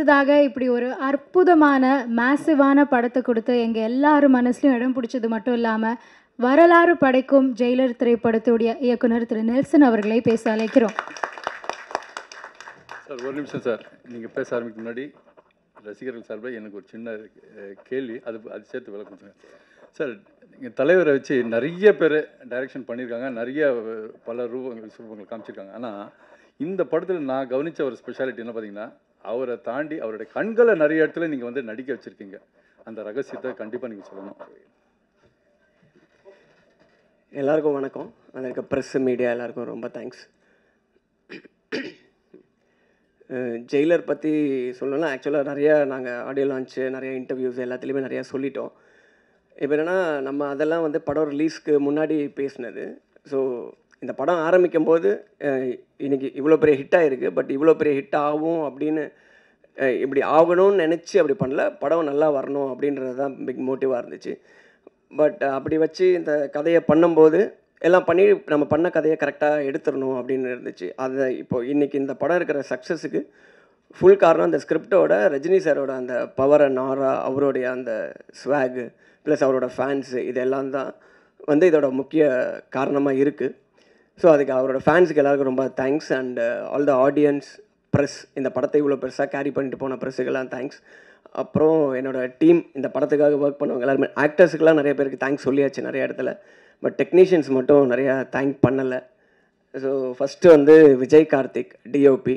அடுத்ததாக இப்படி ஒரு அற்புதமான மேசிவான படத்தை கொடுத்து எங்கள் எல்லாரும் மனசுலையும் இடம் பிடிச்சது மட்டும் இல்லாமல் வரலாறு படைக்கும் ஜெயிலர் திரைப்படத்துடைய இயக்குனர் திரு நெல்சன் அவர்களை பேச அழைக்கிறோம். சார் ஒரு நிமிஷம் சார், நீங்கள் பேச ஆரம்பிக்க முன்னாடி ரசிகர்கள் சார்பாக எனக்கு ஒரு சின்ன கேள்வி, அது சேர்த்து விளக்கம் சார். நீங்கள் தலைவரை வச்சு நிறைய பேர் டைரக்ஷன் பண்ணியிருக்காங்க, நிறைய பல ரூபங்கள் காமிச்சிருக்காங்க. ஆனால் இந்த படத்தில் நான் கவனித்த ஒரு ஸ்பெஷாலிட்டி என்ன பார்த்தீங்கன்னா, அவரை தாண்டி அவருடைய கண்களை நிறைய இடத்துல நீங்கள் வந்து நடிக்க வச்சுருக்கீங்க. அந்த ரகசியத்தை கண்டிப்பாக நீங்கள் சொல்லணும். எல்லாருக்கும் வணக்கம். அதற்கு ப்ரெஸ் மீடியா எல்லாருக்கும் ரொம்ப தேங்க்ஸ். ஜெயிலர் பற்றி சொல்லணும்னா ஆக்சுவலாக நிறையா நாங்கள் ஆடியோ லான்ச்சு, நிறைய இன்டர்வியூஸ் எல்லாத்துலேயுமே நிறையா சொல்லிட்டோம். இப்போ என்னென்னா நம்ம அதெல்லாம் வந்து படம் ரிலீஸ்க்கு முன்னாடி பேசினது. ஸோ இந்த படம் ஆரம்பிக்கும் போது இன்றைக்கி இவ்வளோ பெரிய ஹிட் ஆகிருக்கு, பட் இவ்வளோ பெரிய ஹிட் ஆகும் அப்படின்னு இப்படி ஆகணும்னு நினச்சி அப்படி பண்ணல, படம் நல்லா வரணும் அப்படின்றது தான் பிக் மோட்டிவாக இருந்துச்சு. பட் அப்படி வச்சு இந்த கதையை பண்ணும்போது எல்லாம் பண்ணி நம்ம பண்ண கதையை கரெக்டாக எடுத்துடணும் அப்படின்னு இருந்துச்சு. அதை இப்போது இன்றைக்கி இந்த படம் இருக்கிற சக்ஸஸுக்கு ஃபுல் காரணம் அந்த ஸ்கிரிப்டோட ரஜினி சாரோட அந்த பவர் அண்ட் ஆரா, அவருடைய அந்த ஸ்வாகு ப்ளஸ் அவரோட ஃபேன்ஸு, இதெல்லாம் தான் வந்து இதோட முக்கிய காரணமாக இருக்குது. ஸோ அதுக்கு அவரோட ஃபேன்ஸுக்கு எல்லாருக்கும் ரொம்ப thanks. And all the audience, press, இந்த படத்தை இவ்வளோ பெருசாக கேரி பண்ணிட்டு போன ப்ரெஸ்ஸுக்கெல்லாம் தேங்க்ஸ். அப்புறம் என்னோடய டீம், இந்த படத்துக்காக ஒர்க் பண்ணவங்க எல்லாருமே, ஆக்டர்ஸுக்கெல்லாம் நிறைய பேருக்கு தேங்க்ஸ் சொல்லியாச்சு நிறைய இடத்துல. பட் டெக்னீஷியன்ஸ் மட்டும் நிறையா தேங்க் பண்ணலை. ஸோ ஃபஸ்ட்டு வந்து விஜய் கார்த்திக் டிஓபி.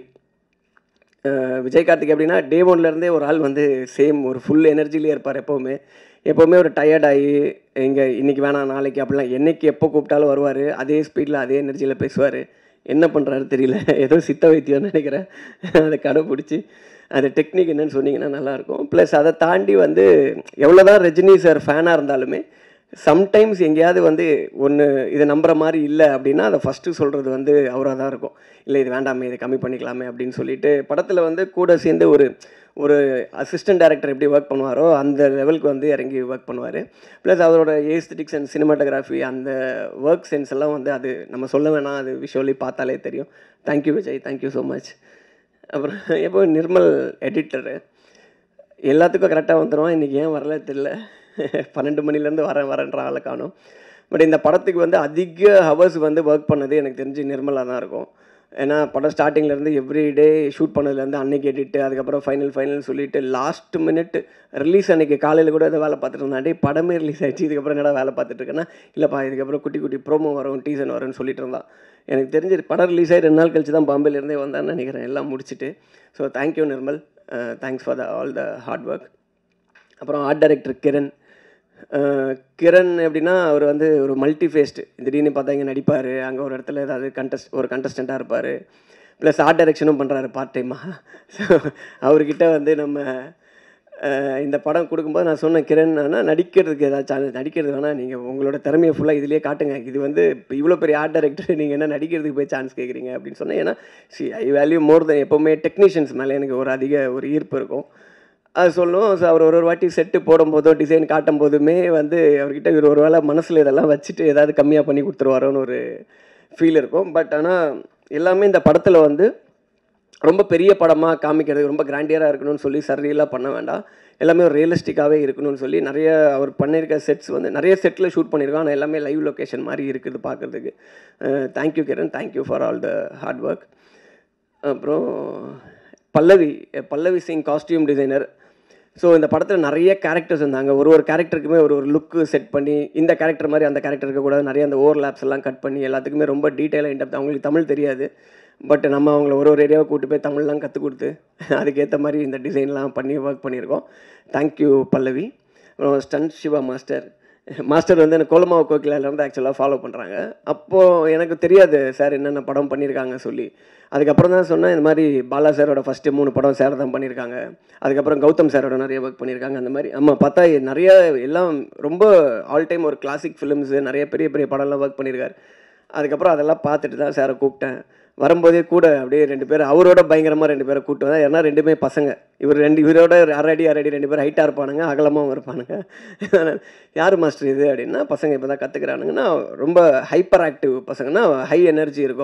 விஜய் கார்த்திக் எப்படின்னா டே ஒன்லேருந்தே ஒரு ஆள் வந்து சேம் ஒரு ஃபுல் எனர்ஜிலேயே இருப்பார். எப்போவுமே ஒரு டயர்டாகி இங்கே இன்றைக்கி வேணாம் நாளைக்கு அப்படிலாம், என்றைக்கு எப்போ கூப்பிட்டாலும் வருவார். அதே ஸ்பீடில் அதே எனர்ஜியில் பேசுவார். என்ன பண்ணுறாரு தெரியல, ஏதோ சித்த வைத்தியம்னு நினைக்கிறேன். அதை கடைப்பிடிச்சி அந்த டெக்னிக் என்னன்னு சொன்னீங்கன்னா நல்லாயிருக்கும். ப்ளஸ் அதை தாண்டி வந்து எவ்வளோ தான் ரஜினி சார் ஃபேனாக இருந்தாலுமே சம்டைம்ஸ் எங்கேயாவது வந்து ஒன்று இதை நம்புகிற மாதிரி இல்லை அப்படின்னா அதை ஃபஸ்ட்டு சொல்கிறது வந்து அவராக தான் இருக்கும். இல்லை இது வேண்டாமே, இதை கம்மி பண்ணிக்கலாமே அப்படின்னு சொல்லிட்டு படத்தில் வந்து கூட சேர்ந்து ஒரு அசிஸ்டன்ட் டைரக்டர் எப்படி ஒர்க் பண்ணுவாரோ அந்த லெவலுக்கு வந்து இறங்கி ஒர்க் பண்ணுவார். ப்ளஸ் அவரோட ஏஸ்தட்டிக்ஸ் அண்ட் சினிமாட்டோகிராஃபி, அந்த ஒர்க் சென்ஸ் எல்லாம் வந்து அது நம்ம சொல்ல வேணாம், அது விஷுவலி பார்த்தாலே தெரியும். Thank you Vijay, thank you so much. அப்புறம் எப்போ நிர்மல் எடிட்டரு எல்லாத்துக்கும் கரெக்டாக வந்துடுவான். இன்றைக்கி ஏன் வரல தெரியல, 12 மணிலேருந்து வரேன்ற ஆளை காணும். பட் இந்த படத்துக்கு வந்து அதிக ஹவர்ஸ் வந்து ஒர்க் பண்ணது எனக்கு தெரிஞ்சு நிர்மலாக தான் இருக்கும். ஏன்னா படம் ஸ்டார்டிங்லேருந்து எவ்ரிடே ஷூட் பண்ணதுலேருந்து அன்னைக்கு எடிட்டு, அதுக்கப்புறம் ஃபைனல் சொல்லிவிட்டு லாஸ்ட் மினிட் ரிலீஸ் அன்றைக்கி காலையில் கூட அதை வேலை பார்த்துட்டு இருந்தாண்டே படமே ரிலீஸ் ஆகிடுச்சு, இதுக்கப்புறம் என்னடா வேலை பார்த்துட்ருக்கேன்னா இல்லைப்பா இதுக்கப்புறம் குட்டி ப்ரோமோ வரும், டீசன் வரும்னு சொல்லிட்டு இருந்தான். எனக்கு தெரிஞ்சு படம் ரிலீஸ் ஆகி 2 நாள் கழிச்சு தான் பாம்பேலேருந்தே வந்தான்னு நினைக்கிறேன் எல்லாம் முடிச்சுட்டு. So thank you Nirmal, thanks for all the hard work. அப்புறம் ஆர்ட் டைரக்டர் கிரண் எப்படின்னா அவர் வந்து ஒரு மல்டி ஃபேஸ்டு. திடீர்னு பார்த்தா இங்கே நடிப்பார், அங்கே ஒரு இடத்துல ஏதாவது கண்டஸ்டண்ட்டாக இருப்பார், ப்ளஸ் ஆர்ட் டைரக்ஷனும் பண்ணுறாரு பார்ட் டைமாக. ஸோ அவர்கிட்ட வந்து நம்ம இந்த படம் கொடுக்கும்போது நான் சொன்னேன், கிரண் ஆனால் நடிக்கிறதுக்கு ஏதாவது சேனல் நடிக்கிறது வேணால் நீங்கள் உங்களோட திறமையை ஃபுல்லாக இதிலே காட்டுங்க, இது வந்து இப்போ இவ்வளோ பெரிய ஆர்ட் டைரக்டர் நீங்கள் என்ன நடிக்கிறதுக்கு போய் சான்ஸ் கேட்குறீங்க அப்படின்னு சொன்னேன். ஏன்னா ஐ வேல்யூ மோர் தென் எப்போவுமே டெக்னீஷியன்ஸ் மேலே எனக்கு ஒரு அதிக ஈர்ப்பு இருக்கும், அது சொல்லுவோம். ஸோ அவர் ஒரு வாட்டி செட்டு போடும்போதோ டிசைன் காட்டும் போதுமே வந்து அவர்கிட்ட இவர் ஒரு வேளை மனசில் இதெல்லாம் வச்சுட்டு ஏதாவது கம்மியாக பண்ணி கொடுத்துருவாரோன்னு ஒரு ஃபீல் இருக்கும். பட் ஆனால் எல்லாமே இந்த படத்தில் வந்து ரொம்ப பெரிய படமாக காமிக்கிறது, ரொம்ப கிராண்டியராக இருக்கணும்னு சொல்லி சர்ரியெல்லாம் பண்ண வேண்டாம், எல்லாமே ஒரு ரியலிஸ்டிக்காகவே இருக்கணும்னு சொல்லி நிறைய அவர் பண்ணியிருக்க செட்ஸ் வந்து நிறைய செட்டில் ஷூட் பண்ணியிருக்கோம். ஆனால் எல்லாமே லைவ் லொக்கேஷன் மாதிரி இருக்குது பார்க்குறதுக்கு. Thank you Kiran, thank you for all the hard work. அப்புறம் Pallavi Singh costume designer. So இந்த படத்தில் நிறைய கேரக்டர்ஸ் இருந்தாங்க. ஒரு கேரக்டருக்குமே ஒரு லுக்கு செட் பண்ணி இந்த கேரக்டர் மாதிரி அந்த கேரக்டர் இருக்கக்கூடாது, நிறைய அந்த ஓவர்லாப்ஸ் எல்லாம் கட் பண்ணி எல்லாத்துக்குமே ரொம்ப டீட்டெயிலாக இன்டெப்த். அவங்களுக்கு தமிழ் தெரியாது, பட் நம்ம அவங்கள ஒரு ஏரியாவை கூப்பிட்டு போய் தமிழ்லாம் கற்றுக் கொடுத்து அதுக்கேற்ற மாதிரி இந்த டிசைன்லாம் பண்ணி ஒர்க் பண்ணியிருக்கோம். தேங்க்யூ பல்லவி. அப்புறம் ஸ்டன்ட் சிவா மாஸ்டர் வந்து எனக்கு கோலமாவு கோகிலாலேருந்து ஆக்சுவலாக ஃபாலோ பண்ணுறாங்க. அப்போது எனக்கு தெரியாது சார் என்னென்ன படம் பண்ணியிருக்காங்க சொல்லி. அதுக்கப்புறம் தான் சொன்னேன், இந்த மாதிரி பாலா சாரோட ஃபஸ்ட்டு 3 படம் சார் தான் பண்ணியிருக்காங்க, அதுக்கப்புறம் கௌதம் சாரோட நிறைய ஒர்க் பண்ணியிருக்காங்க. அந்த மாதிரி பார்த்தா நிறைய எல்லாம் ரொம்ப ஆல் டைம் ஒரு கிளாசிக் ஃபிலிம்ஸு, நிறைய பெரிய படம்லாம் ஒர்க் பண்ணியிருக்காரு. அதுக்கப்புறம் அதெல்லாம் பார்த்துட்டு தான் சாரை கூப்பிட்டேன். வரும்போதே கூட அப்படியே 2 பேர் அவரோட பயங்கரமாக 2 பேரை கூப்பிட்டு வந்தேன். ஏன்னா 2மே பசங்க, இவரோட அரை அடி 2 பேர் ஹைட்டாக இருப்பானுங்க, அகலமாகவும் இருப்பானுங்க. யார் மாஸ்டர் இது அப்படின்னா, பசங்க இப்போ தான் கற்றுக்கிறானுங்கன்னா ரொம்ப ஹைப்பர் ஆக்டிவ் பசங்கன்னா, ஹை எனர்ஜி இருக்கும்.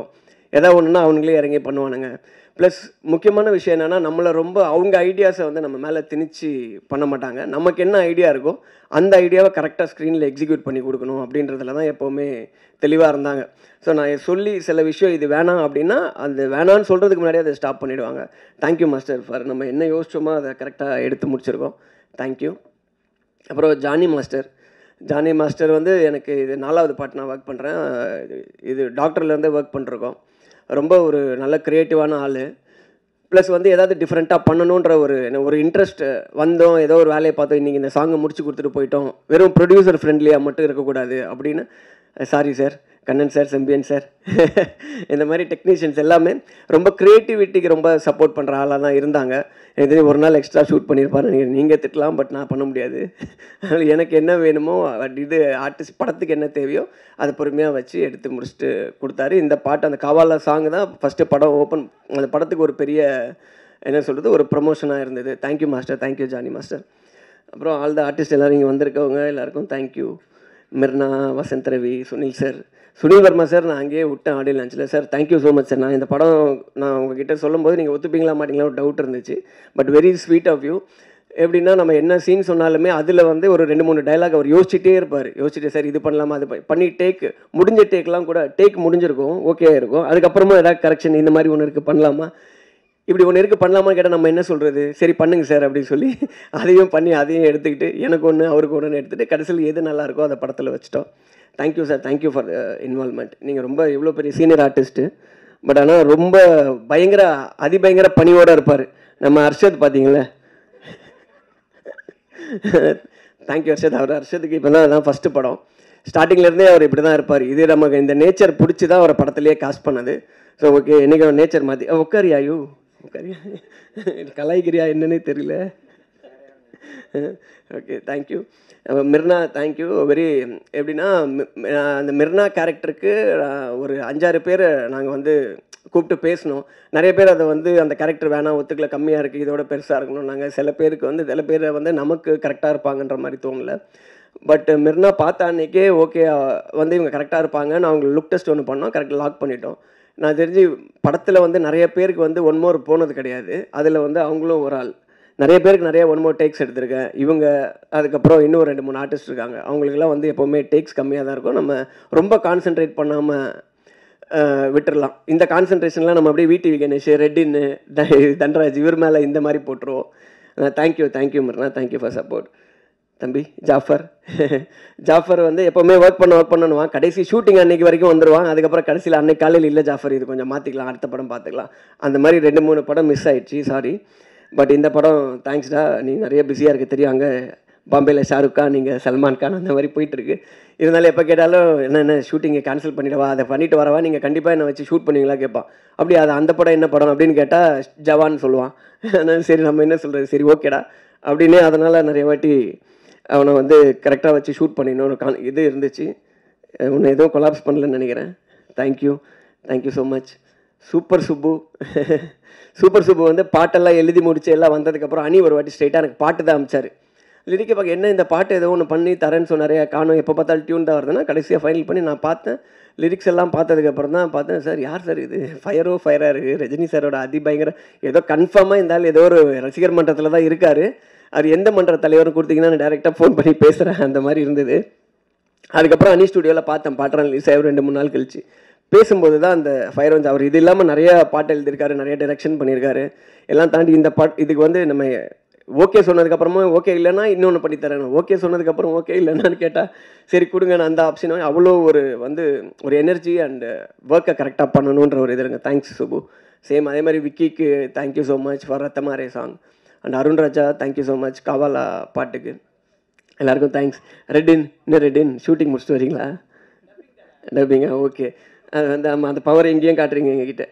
எதாவது ஒன்றுனா அவங்களே இறங்கி பண்ணுவானுங்க. ப்ளஸ் முக்கியமான விஷயம் என்னென்னா, நம்மளை ரொம்ப அவங்க ஐடியாஸை வந்து நம்ம மேலே திணிச்சு பண்ண மாட்டாங்க. நமக்கு என்ன ஐடியா இருக்கோ அந்த ஐடியாவை கரெக்டாக ஸ்க்ரீனில் எக்ஸிக்யூட் பண்ணி கொடுக்கணும் அப்படின்றதுல தான் எப்போவுமே தெளிவாக இருந்தாங்க. ஸோ நான் சொல்லி சில விஷயம் இது வேணாம் அப்படின்னா அந்த வேணான்னு சொல்கிறதுக்கு முன்னாடியே அதை ஸ்டாப் பண்ணிவிடுவாங்க. தேங்க்யூ மாஸ்டர் ஃபார் நம்ம என்ன யோசிச்சோமோ அதை கரெக்டாக எடுத்து முடிச்சிருக்கோம். தேங்க்யூ. அப்புறம் ஜானி மாஸ்டர் வந்து எனக்கு இது 4வது பாட்டு நான் ஒர்க் பண்ணுறேன். இது டாக்டர்லேருந்தே ஒர்க் பண்ணிருக்கோம். ரொம்ப ஒரு நல்ல க்ரியேட்டிவான ஆள். ப்ளஸ் வந்து ஏதாவது டிஃப்ரெண்ட்டாக பண்ணணுன்ற ஒரு இன்ட்ரெஸ்ட் வந்தோம். ஏதோ ஒரு வேலையை பார்த்தோம், இன்றைக்கி இந்த சாங்கை முடிச்சு கொடுத்துட்டு போயிட்டோம், வெறும் ப்ரொடியூசர் ஃப்ரெண்ட்லியாக மட்டும் இருக்கக்கூடாது அப்படின்னு. Sorry sir, Kannan sir, Sembian sir, இந்த மாதிரி டெக்னீஷியன்ஸ் எல்லாமே ரொம்ப க்ரியேட்டிவிட்டிக்கு ரொம்ப சப்போர்ட் பண்ணுற ஆளாக தான் இருந்தாங்க. இது ஒரு நாள் எக்ஸ்ட்ரா ஷூட் பண்ணியிருப்பாரு, நீங்கள் திட்டலாம், பட் நான் பண்ண முடியாது. எனக்கு என்ன வேணுமோ இது ஆர்டிஸ்ட் படத்துக்கு என்ன தேவையோ அதை பொறுமையாக வச்சு எடுத்து முடிச்சுட்டு கொடுத்தாரு. இந்த பாட்டு அந்த காவாலா சாங் தான் ஃபஸ்ட்டு படம் ஓப்பன், அந்த படத்துக்கு ஒரு பெரிய என்ன சொல்கிறது ஒரு ப்ரமோஷனாக இருந்தது. Thank you master, thank you Johnny master. அப்புறம் ஆல் த ஆர்டிஸ்ட் எல்லோரும் இங்கே வந்திருக்கவங்க எல்லாருக்கும் தேங்க்யூ. மிர்னா, வசந்த் ரவி, சுனில் வர்மா சார், நான் அங்கேயே விட்டேன் ஆடியோ லான்ச்சில். Sir thank you so much sir. நான் இந்த படம் நான் உங்ககிட்ட சொல்லும்போது நீங்கள் ஒத்துப்பீங்களா மாட்டிங்களா ஒரு டவுட் இருந்துச்சு. But very sweet of you. எப்படின்னா நம்ம என்ன சீன் சொன்னாலுமே அதில் வந்து ஒரு 2-3 டைலாக் அவர் யோசிச்சுட்டே இருப்பார். யோசிச்சுட்டு சார் இது பண்ணலாமா, அது பண்ணி முடிஞ்ச டேக்லாம் கூட முடிஞ்சிருக்கும், ஓகே இருக்கும். அதுக்கப்புறமா ஏதாவது கரெக்ஷன் இந்த மாதிரி ஒன்று இருக்குது பண்ணலாமா, இப்படி ஒன்று இருக்குது பண்ணலாமா கேட்டால் நம்ம என்ன சொல்கிறது, சரி பண்ணுங்க சார் அப்படின்னு சொல்லி அதையும் பண்ணி அதையும் எடுத்துக்கிட்டு எனக்கு ஒன்று அவருக்கு ஒன்றுன்னு எடுத்துகிட்டு கடைசியில் எது நல்லாயிருக்கோ அதை படத்தில் வச்சுட்டோம். Thank you sir, thank you for involvement. நீங்கள் ரொம்ப இவ்வளோ பெரிய சீனியர் ஆர்டிஸ்ட்டு, பட் ஆனால் ரொம்ப அதிபயங்கர பணியோடு இருப்பார். நம்ம அர்ஷத் பார்த்தீங்களே, தேங்க்யூ அர்ஷத். அர்ஷத்துக்கு இப்போ தான் அதான் ஃபஸ்ட்டு படம். ஸ்டார்டிங்லேருந்தே அவர் இப்படி தான் இருப்பார். இது நமக்கு இந்த நேச்சர் பிடிச்சி தான் அவரை படத்துலேயே காஸ்ட் பண்ணது. ஸோ ஓகே, என்றைக்கு நேச்சர் மாற்றி உட்காரியாயு உட்காரியா கலாய்கிரியா என்னன்னே தெரியல. Okay, thank you. Mirnaa, thank you very. எப்படின்னா அந்த மிர்னா கேரக்டருக்கு ஒரு 5-6 பேர் நாங்கள் வந்து கூப்பிட்டு பேசினோம். நிறைய பேர் அதை வந்து அந்த கேரக்டர் வேணாம், ஒத்துக்கல, கம்மியாக இருக்குது, இதோட பெருசாக இருக்கணும். நாங்கள் சில பேர் வந்து நமக்கு கரெக்டாக இருப்பாங்கன்ற மாதிரி தோணலை. பட் மிர்னா பார்த்த அன்றைக்கே ஓகே வந்து இவங்க கரெக்டாக இருப்பாங்க. நான் அவங்க லுக் டெஸ்ட் ஒன்று பண்ணோம், கரெக்டாக லாக் பண்ணிட்டோம். நான் தெரிஞ்சு படத்தில் வந்து நிறைய பேருக்கு வந்து 1 more போனது கிடையாது. அதில் வந்து அவங்களும் ஒரு ஆள். நிறைய பேருக்கு நிறைய 1 more டேக்ஸ் எடுத்திருக்கேன். இவங்க அதுக்கப்புறம் இன்னும் 2-3 ஆர்டிஸ்ட் இருக்காங்க. அவங்களுக்குலாம் வந்து எப்போவுமே டேக்ஸ் கம்மியாக தான் இருக்கும். நம்ம ரொம்ப கான்சென்ட்ரேட் பண்ணாமல் விட்டுடலாம். இந்த கான்சன்ட்ரேஷன்லாம் நம்ம அப்படியே விடிவி கணேஷ், ரெட்டின்னு, தன்ராஜ் இவர் மேலே இந்த மாதிரி போட்டுருவோம். Thank you Mirnaa, thank you for support. தம்பி ஜாஃபர் வந்து எப்போவுமே ஒர்க் பண்ணுவான். கடைசி ஷூட்டிங் அன்னைக்கு வரைக்கும் வந்துடுவான். அதுக்கப்புறம் கடைசியில் அன்னைக்கு காலையில் இல்லை ஜாஃபர், இது கொஞ்சம் மாற்றிக்கலாம், அடுத்த படம் பார்த்துக்கலாம். அந்த மாதிரி 2-3 படம் மிஸ் ஆகிடுச்சு, சாரி. பட் இந்த படம் தேங்க்ஸ்டா, நீ நிறைய பிஸியாக இருக்குது தெரியும். அங்கே பாம்பேயில் ஷாருக் கான், நீங்கள் சல்மான் கான், அந்த மாதிரி போயிட்டுருக்கு. இருந்தாலும் எப்போ கேட்டாலும் என்ன ஷூட்டிங்கை கேன்சல் பண்ணிடவா, அதை பண்ணிட்டு வரவா, நீங்கள் கண்டிப்பாக என்னை வச்சு ஷூட் பண்ணுவீங்களா கேட்பான். அப்படி அது அந்த படம் என்ன படம் அப்படின்னு கேட்டால் ஜவான் சொல்லுவான். அதனால் சரி நம்ம என்ன சொல்கிறது, சரி ஓகேடா அப்படின்னு. அதனால் நிறைய வாட்டி அவனை வந்து கரெக்டாக வச்சு ஷூட் பண்ணிடணும் இது இருந்துச்சு. உன்னை எதுவும் கொலாப்ஸ் பண்ணலன்னு நினைக்கிறேன். Thank you so much. Super Subu வந்து பாட்டெல்லாம் எழுதி முடிச்சு எல்லாம் வந்ததுக்கப்புறம் அனி ஒரு வாட்டி ஸ்ட்ரைட்டாக எனக்கு பாட்டு தான் அமிச்சார். லிரிக்கை பார்க்க என்ன இந்த பாட்டு ஏதோ ஒன்று பண்ணி தரேன்னு சொன்னாரே, காணும் எப்போ பார்த்தாலும் டியூன் தான் வருதுன்னா கடைசியாக ஃபைனல் பண்ணி நான் பார்த்தேன். லிரிக்ஸ் எல்லாம் பார்த்ததுக்கப்புறம் தான் பார்த்தேன், சார் யார் சார் இது, ஃபயராக இருக்குது, ரஜினி சாரோட அதிபயங்கர, ஏதோ கன்ஃபார்மாக இருந்தாலும் ஏதோ ஒரு ரசிகர் மன்றத்தில் தான் இருக்கார். அவர் எந்த மன்ற தலைவரும் கொடுத்தீங்கன்னா நான் டேரெக்டாக ஃபோன் பண்ணி பேசுகிறேன், அந்த மாதிரி இருந்தது. அதுக்கப்புறம் அனி ஸ்டுடியோவில் பார்த்தேன், பாட்டுறான் ரிலீஸ் ஆகி 2-3 நாள் கழிச்சு பேசும்போது தான் அந்த ஃபயர் வந்து அவர் இது இல்லாமல் நிறைய பாட்டு எழுதியிருக்காரு, நிறைய டைரக்ஷன் பண்ணியிருக்காரு. எல்லாம் தாண்டி இந்த இதுக்கு வந்து நம்ம ஓகே சொன்னதுக்கப்புறமா ஓகே இல்லைன்னா இன்னொன்று பண்ணித்தரேன், ஓகே சொன்னதுக்கப்புறம் ஓகே இல்லைன்னான்னு கேட்டால் சரி கொடுங்க நான் அந்த ஆப்ஷன். அவ்வளோ ஒரு எனர்ஜி அண்ட் ஒர்க்கை கரெக்டாக பண்ணணுன்ற ஒரு இது இருங்க. தேங்க்ஸ் சுபு. சேம் அதே மாதிரி விக்கிக்கு thank you so much for Rathamaarey song. And Arun Raja thank you so much Kaavaalaa பாட்டுக்கு. எல்லாருக்கும் தேங்க்ஸ். ரெட்டின் ஷூட்டிங் முடிச்சுட்டு வரீங்களா? டப்பிங்க ஓகே. அது வந்து ஆமாம், அந்த பவர் எங்கேயும் காட்டுறீங்க எங்ககிட்ட.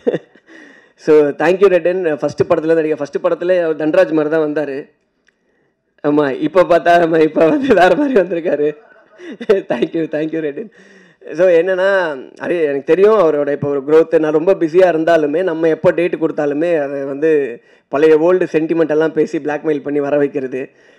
So thank you Redin. ஃபஸ்ட்டு படத்தில் அவர் தன்ராஜ் மாதிரி தான் வந்தார். ஆமாம், இப்போ பார்த்தா இப்போ வந்து வேறு மாதிரி வந்திருக்காரு. தேங்க்யூ ரெட்டின். ஸோ என்னென்னா எனக்கு தெரியும் அவரோட இப்போ ஒரு க்ரோத்து. நான் ரொம்ப பிஸியாக இருந்தாலுமே நம்ம எப்போ டேட்டு கொடுத்தாலுமே அதை வந்து பழைய ஓல்டு சென்டிமெண்ட் எல்லாம் பேசி பிளாக்மெயில் பண்ணி வர வைக்கிறது,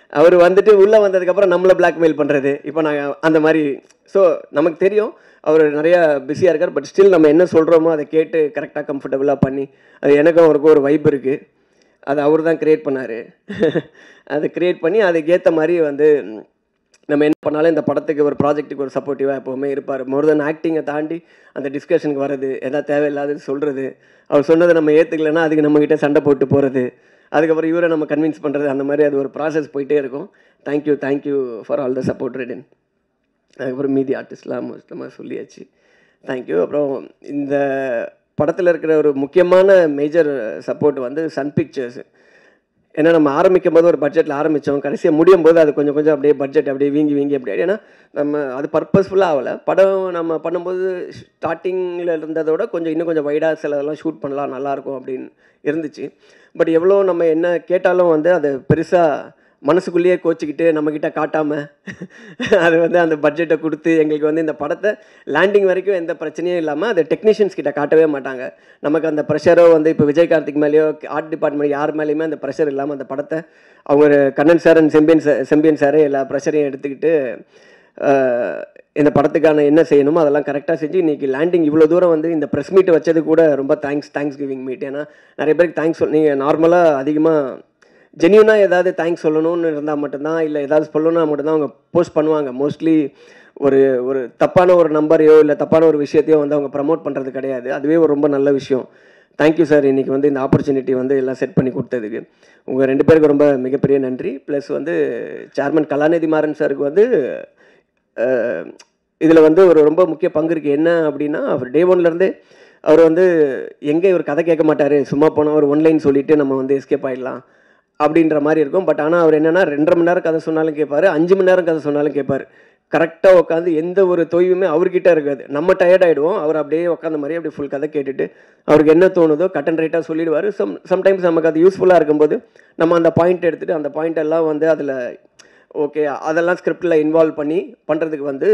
அவர் வந்துட்டு உள்ளே வந்ததுக்கப்புறம் நம்மளை பிளாக்மெயில் பண்ணுறது. இப்போ நாங்கள் அந்த மாதிரி ஸோ நமக்கு தெரியும் அவர் நிறையா பிஸியாக இருக்கார். பட் ஸ்டில் நம்ம என்ன சொல்கிறோமோ அதை கேட்டு கரெக்டாக கம்ஃபர்டபுளாக பண்ணி, அது எனக்கும் அவருக்கும் ஒரு வைப் இருக்குது. அது அவர் தான் க்ரியேட் பண்ணார். அதை க்ரியேட் பண்ணி அதுக்கேற்ற மாதிரி வந்து நம்ம என்ன பண்ணாலும் இந்த படத்துக்கு ஒரு ப்ராஜெக்ட்டுக்கு ஒரு சப்போர்ட்டிவாக எப்போவுமே இருப்பார். மோர் தென் ஆக்டிங்கை தாண்டி அந்த டிஸ்கஷனுக்கு வர்றது, எதாவது தேவையில்லாதது சொல்கிறது, அவர் சொன்னதை நம்ம ஏற்றுக்கலைன்னா அதுக்கு நம்மக்கிட்ட சண்டை போட்டு போகிறது, அதுக்கப்புறம் இவரை நம்ம கன்வின்ஸ் பண்ணுறது, அந்த மாதிரி அது ஒரு ப்ராசஸ் போயிட்டே இருக்கும். Thank you for all the support Redin. அதுக்கப்புறம் மீதி ஆர்டிஸ்ட்லாம் மொத்தமாக சொல்லியாச்சு. தேங்க்யூ. அப்புறம் இந்த படத்தில் இருக்கிற ஒரு முக்கியமான மேஜர் சப்போர்ட் வந்து சன் பிக்சர்ஸ். ஏன்னா நம்ம ஆரம்பிக்கும் போது ஒரு பட்ஜெட்டில் ஆரம்பித்தோம், கடைசியாக முடியும் போது அது கொஞ்சம் கொஞ்சம் அப்படியே பட்ஜெட் அப்படியே வீங்கி அப்படியே, ஏன்னா நம்ம அது பர்பஸ்ஃபுல்லாக ஆகலை. படம் நம்ம பண்ணும்போது ஸ்டார்டிங்கில் இருந்ததோட இன்னும் கொஞ்சம் வைடாக சிலதெல்லாம் ஷூட் பண்ணலாம், நல்லாயிருக்கும் அப்படின்னு இருந்துச்சு. பட் எவ்வளோ நம்ம என்ன கேட்டாலும் வந்து அது பெருசாக மனசுக்குள்ளேயே கோச்சிக்கிட்டு நம்மக்கிட்ட காட்டாமல் அது வந்து அந்த பட்ஜெட்டை கொடுத்து எங்களுக்கு வந்து இந்த படத்தை லேண்டிங் வரைக்கும் எந்த பிரச்சனையும் இல்லாமல் அதை டெக்னீஷியன்ஸ் கிட்ட காட்டவே மாட்டாங்க. நமக்கு அந்த ப்ரெஷரோ வந்து இப்போ விஜய் கார்த்திக் மேலேயோ ஆர்ட் டிபார்ட்மெண்ட் யார் மேலேயுமே அந்த ப்ரெஷர் இல்லாமல் அந்த படத்தை அவங்க கண்ணன் சார் அண்ட் செம்பியன் சாரே எல்லா ப்ரெஷரையும் எடுத்துக்கிட்டு இந்த படத்துக்கான என்ன செய்யணுமோ அதெல்லாம் கரெக்டாக செஞ்சு இன்றைக்கி லேண்டிங் இவ்வளோ தூரம் வந்து இந்த ப்ரெஸ் மீட் வச்சது கூட ரொம்ப தேங்க்ஸ் கிவிங் மீட். ஏன்னா நிறைய பேருக்கு தேங்க்ஸ் நீங்கள் நார்மலாக அதிகமாக ஜென்யூனாக ஏதாவது தேங்க்ஸ் சொல்லணும்னு இருந்தால் மட்டும்தான், இல்லை ஏதாவது சொல்லணும்னா மட்டும்தான் அவங்க போஸ்ட் பண்ணுவாங்க. மோஸ்ட்லி ஒரு தப்பான ஒரு நம்பரையோ இல்லை தப்பான ஒரு விஷயத்தையோ வந்து அவங்க ப்ரமோட் பண்ணுறது கிடையாது. அதுவே ஒரு ரொம்ப நல்ல விஷயம். தேங்க்யூ சார், இன்றைக்கி வந்து இந்த ஆப்பர்ச்சுனிட்டி வந்து எல்லாம் செட் பண்ணி கொடுத்ததுக்கு உங்கள் 2 பேருக்கு ரொம்ப மிகப்பெரிய நன்றி. ப்ளஸ் வந்து சேர்மன் கலாநிதி மாறன் சாருக்கு வந்து இதில் வந்து ஒரு ரொம்ப முக்கிய பங்கு இருக்குது. என்ன அப்படின்னா, அவர் டே 1லேருந்தே அவர் வந்து எங்கே இவர் கதை கேட்க மாட்டார், சும்மா போனால் ஒரு ஒன்லைன் சொல்லிவிட்டு நம்ம வந்து எஸ்கேப் ஆகிடலாம் அப்படின்ற மாதிரி இருக்கும். பட் ஆனால் அவர் என்னென்னா 2.5 மணி நேரம் கதை சொன்னாலும் கேட்பார், 5 மணி நேரம் கதை சொன்னாலும் கேட்பார். கரெக்டாக உட்காந்து எந்த ஒரு தொய்வுமே அவர்கிட்ட இருக்காது. நம்ம டயர்ட் ஆகிடுவோம், அவர் அப்படியே உட்காந்த மாதிரி அப்படியே ஃபுல் கதை கேட்டுட்டு அவருக்கு என்ன தோணுதோ கட் அண்ட் ரைட்டாக சொல்லிடுவார். சம்டைம்ஸ் நமக்கு அது யூஸ்ஃபுல்லாக இருக்கும்போது நம்ம அந்த பாயிண்ட் எடுத்துகிட்டு அந்த பாயிண்ட் எல்லாம் வந்து அதில் ஓகே அதெல்லாம் ஸ்கிரிப்டில் இன்வால்வ் பண்ணி பண்ணுறதுக்கு வந்து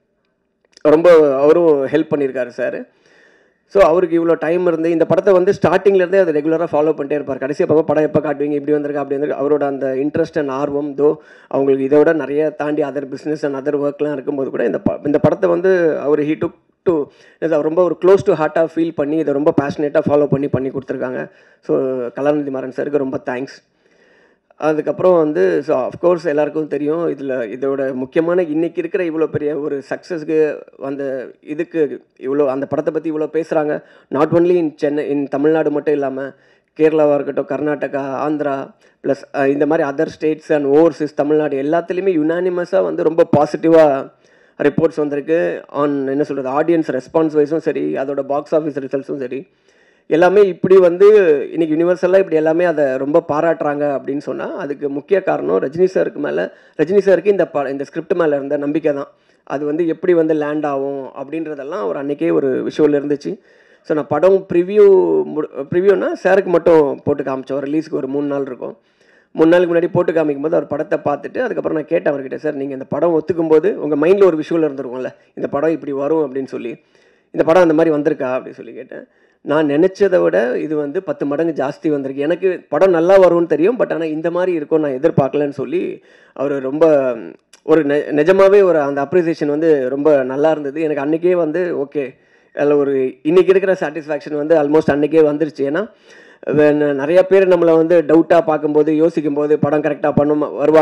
ரொம்ப அவரும் ஹெல்ப் பண்ணியிருக்காரு சார். ஸோ அவருக்கு இவ்வளோ டைம் இருந்து இந்த படத்தை வந்து ஸ்டார்டிங்லேருந்தே அதை ரெகுலராக ஃபாலோ பண்ணிட்டே இருப்பார். கடைசியாக பார்க்க படம் எப்போ காட்டுவீங்க, இப்படி வந்திருக்கா அப்படி வந்திருக்கு, அவரோட அந்த இன்ட்ரெஸ்ட் அண்ட் ஆர்வம் அவங்களுக்கு இதோட நிறைய தாண்டி அதர் பிஸ்னஸ் அண்ட் அதர் ஒர்க்லாம் இருக்கும்போது கூட இந்த படத்தை வந்து அவர் ஹீ டுக் டு ரொம்ப ஒரு க்ளோஸ் டு ஹார்ட்டாக ஃபீல் பண்ணி இதை ரொம்ப பேஷனேட்டாக ஃபாலோ பண்ணி கொடுத்துருக்காங்க. ஸோ கலாநிதி மாறன் சாருக்கு ரொம்ப தேங்க்ஸ். அதுக்கப்புறம் வந்து ஸோ அஃப்கோர்ஸ் எல்லாருக்கும் தெரியும் இதோட முக்கியமான இன்றைக்கி இருக்கிற இவ்வளோ பெரிய ஒரு சக்ஸஸ்க்கு இதுக்கு இவ்வளோ அந்த படத்தை பற்றி இவ்வளோ பேசுகிறாங்க. Not only in Chennai, in Tamil Nadu மட்டும் இல்லாமல் கேரளாவாக இருக்கட்டும், கர்நாடகா, ஆந்திரா, ப்ளஸ் இந்த மாதிரி other states and overseas Tamil Nadu எல்லாத்துலேயுமே யுனானிமஸாக வந்து ரொம்ப பாசிட்டிவாக ரிப்போர்ட்ஸ் வந்திருக்கு. என்ன சொல்கிறது, ஆடியன்ஸ் ரெஸ்பான்ஸ் வைஸும் சரி, அதோட பாக்ஸ் ஆஃபீஸ் ரிசல்ட்ஸும் சரி, எல்லாமே இப்படி வந்து இன்றைக்கி யூனிவர்சலாக இப்படி எல்லாமே அதை ரொம்ப பாராட்டுறாங்க அப்படின்னு சொன்னால் அதுக்கு முக்கிய காரணம் ரஜினி சாருக்கு இந்த ஸ்கிரிப்ட் மேலே இருந்த நம்பிக்கை தான். அது வந்து எப்படி வந்து லேண்ட் ஆகும் அப்படின்றதெல்லாம் ஒரு அன்றைக்கே ஒரு விஷுவல் இருந்துச்சு. ஸோ நான் படம் ப்ரிவ்யூனா சாருக்கு மட்டும் போட்டு காமிச்சோம். ரிலீஸுக்கு ஒரு 3 நாள் இருக்கும். 3 நாளுக்கு முன்னாடி போட்டு காமிக்கும் போது அவர் படத்தை பார்த்துட்டு அதுக்கப்புறம் நான் கேட்டேன் அவர்கிட்ட, சார் நீங்கள் இந்த படம் ஒத்துக்கும் போது உங்கள் மைண்டில் ஒரு விஷுவல் இருந்திருக்கும்ல, இந்த படம் இப்படி வரும் அப்படின்னு சொல்லி, இந்த படம் அந்த மாதிரி வந்திருக்கா அப்படின்னு சொல்லி கேட்டேன். நான் நினச்சதை விட இது வந்து 10 மடங்கு ஜாஸ்தி வந்திருக்கு. எனக்கு படம் நல்லா வரும்னு தெரியும், பட் ஆனால் இந்த மாதிரி இருக்கும் நான் எதிர்பார்க்கலன்னு சொல்லி அவர் ரொம்ப ஒரு நிஜமாகவே ஒரு அந்த அப்ரிசியேஷன் வந்து ரொம்ப நல்லா இருந்தது. எனக்கு அன்றைக்கே வந்து ஓகே, அதில் ஒரு இன்றைக்கி இருக்கிற சாட்டிஸ்ஃபேக்ஷன் வந்து ஆல்மோஸ்ட் அன்றைக்கே வந்துருச்சு. ஏன்னா நிறையா பேர் நம்மளை வந்து டவுட்டாக பார்க்கும்போது யோசிக்கும்போது படம் கரெக்டாக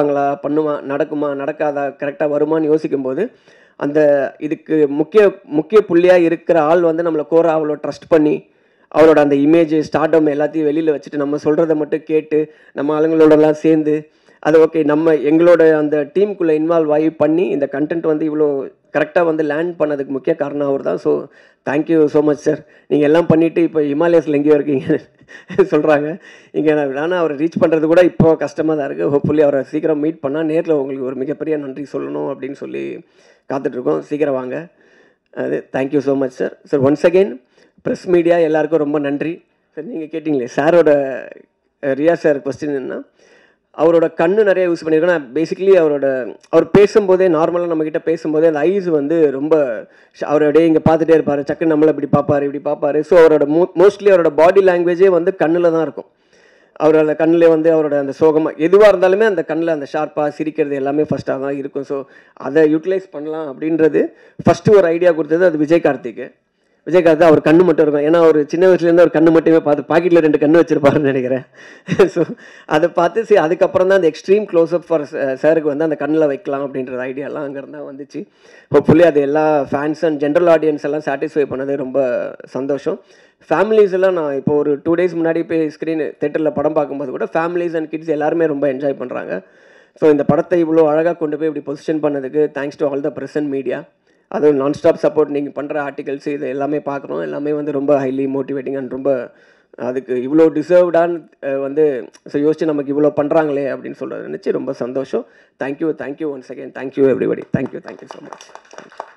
நடக்குமா நடக்காதா, கரெக்டாக வருமானு யோசிக்கும்போது அந்த இதுக்கு முக்கிய புள்ளியாக இருக்கிற ஆள் வந்து நம்மளை கோரா அவ்வளோ ட்ரஸ்ட் பண்ணி அவரோட அந்த இமேஜ் ஸ்டார்டம் எல்லாத்தையும் வெளியில் வச்சுட்டு நம்ம சொல்கிறத மட்டும் கேட்டு நம்ம ஆளுங்களோடலாம் சேர்ந்து அது ஓகே எங்களோட அந்த டீமுக்குள்ளே இன்வால்வ் ஆகி பண்ணி இந்த கண்டென்ட் வந்து இவ்வளோ கரெக்டாக வந்து லேண்ட் பண்ணதுக்கு முக்கிய காரணம் அவர் தான். So thank you so much sir. நீங்கள் எல்லாம் பண்ணிவிட்டு இப்போ ஹிமாலயஸில் எங்கேயோ இருக்கீங்க சொல்கிறாங்க. இங்கே நான் அவரை ரீச் பண்ணுறது கூட இப்போ கஷ்டமாக தான் இருக்குது. ஹோப்ஃபுல்லி அவரை சீக்கிரம் மீட் பண்ணால் நேரில் உங்களுக்கு ஒரு மிகப்பெரிய நன்றி சொல்லணும் அப்படின்னு சொல்லி காத்துட்ருக்கோம். சீக்கிரம் வாங்க. அது thank you so much sir. Sir once again press media எல்லாருக்கும் ரொம்ப நன்றி சார். நீங்கள் கேட்டிங்களே சாரோட ரியா சார் கொஸ்டின் என்ன, அவரோட கண்ணு நிறைய யூஸ் பண்ணியிருக்கோம். நான் பேசிக்கலி அவர் பேசும்போதே நார்மலாக நம்மக்கிட்ட பேசும்போதே அந்த ஐஸ் வந்து ரொம்ப அவர் அப்படியே இங்கே பார்த்துட்டே இருப்பார், சக்குன்னு நம்மளை இப்படி பார்ப்பார். ஸோ அவரோட மோஸ்ட்லி அவரோட பாடி லாங்குவேஜே வந்து கண்ணில் தான் இருக்கும். அவர் அந்த கண்ணில் வந்து அவரோட அந்த சோகமாக எதுவாக இருந்தாலுமே அந்த கண்ணில் அந்த ஷார்ப்பாக சிரிக்கிறது எல்லாமே ஃபஸ்ட்டாக தான் இருக்கும். ஸோ அதை யூட்டிலைஸ் பண்ணலாம் அப்படின்றது ஃபஸ்ட்டு ஒரு ஐடியா கொடுத்தது அது விஜயகார்த்திக் அவர் கண்ணு மட்டும் இருக்கும். ஏன்னா அவர் சின்ன வயசுலேருந்து ஒரு கண்ணு மட்டுமே பார்த்து பாக்கெட்டில் 2 கண்ணு வச்சிருப்பாருன்னு நினைக்கிறேன். ஸோ அதை பார்த்து சரி அதுக்கப்புறம் தான் அந்த எக்ஸ்ட்ரீம் க்ளோஸ்அப் ஃபார் சாருக்கு வந்து அந்த கண்ணில் வைக்கலாம் அப்படின்ற ஐடியாலாம் அங்கேருந்து தான் வந்துச்சு. ஹோப்ஃபுல்லி அது எல்லா ஃபேன்ஸ் அண்ட் ஜென்ரல் ஆடியன்ஸ் எல்லாம் சாட்டிஸ்ஃபை பண்ணது ரொம்ப சந்தோஷம். ஃபேமிலிஸ் எல்லாம் நான் இப்போ ஒரு 2 days முன்னாடி போய் ஸ்க்ரீன் தேட்டரில் படம் பார்க்கும்போது கூட ஃபேமிலிஸ் அண்ட் கிட்ஸ் எல்லாருமே ரொம்ப என்ஜாய் பண்ணுறாங்க. ஸோ இந்த படத்தை இவ்வளோ அழகாக கொண்டு போய் இப்படி பொசிஷன் பண்ணதுக்கு thanks to all the present media. அதுவும் நான்ஸ்டாப் சப்போர்ட் நீங்கள் பண்ணுற ஆர்டிகல்ஸ் இது எல்லாமே பார்க்குறோம். எல்லாமே வந்து ரொம்ப ஹைலி மோட்டிவேட்டிங் அண்ட் ரொம்ப அதுக்கு இவ்வளோ டிசர்வ்டான்னு வந்து ஸோ யோசிச்சு நமக்கு இவ்வளோ பண்ணுறாங்களே அப்படின்னு சொல்கிறத நினச்சி ரொம்ப சந்தோஷம். Thank you once again. Thank you everybody. Thank you so much.